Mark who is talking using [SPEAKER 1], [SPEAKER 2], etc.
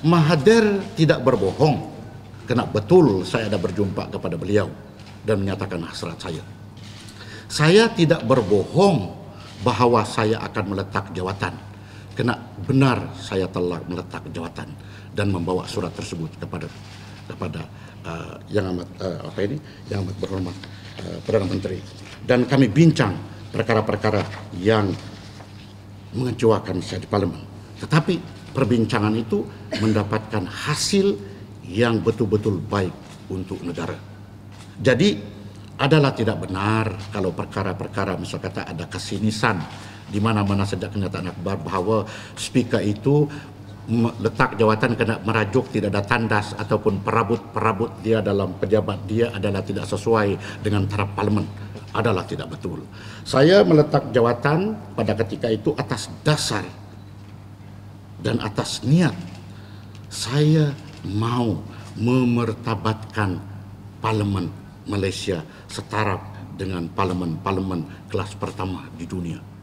[SPEAKER 1] Mahathir tidak berbohong. Kena betul saya ada berjumpa kepada beliau dan menyatakan hasrat saya. Saya tidak berbohong bahawa saya akan meletak jawatan. Kena benar saya telah meletak jawatan dan membawa surat tersebut kepada yang amat berhormat Perdana Menteri. Dan kami bincang perkara-perkara yang mengecewakan saya di Parlimen. Tetapi perbincangan itu mendapatkan hasil yang betul-betul baik untuk negara. Jadi adalah tidak benar kalau perkara-perkara misal kata ada kesinisan di mana-mana sejak kenyataan akhbar bahawa speaker itu letak jawatan kena merajuk tidak ada tandas ataupun perabot dia dalam pejabat dia adalah tidak sesuai dengan taraf parlimen. Adalah tidak betul. Saya meletak jawatan pada ketika itu atas dasar dan atas niat saya mau memertabatkan Parlimen Malaysia setaraf dengan parlimen-parlimen kelas pertama di dunia.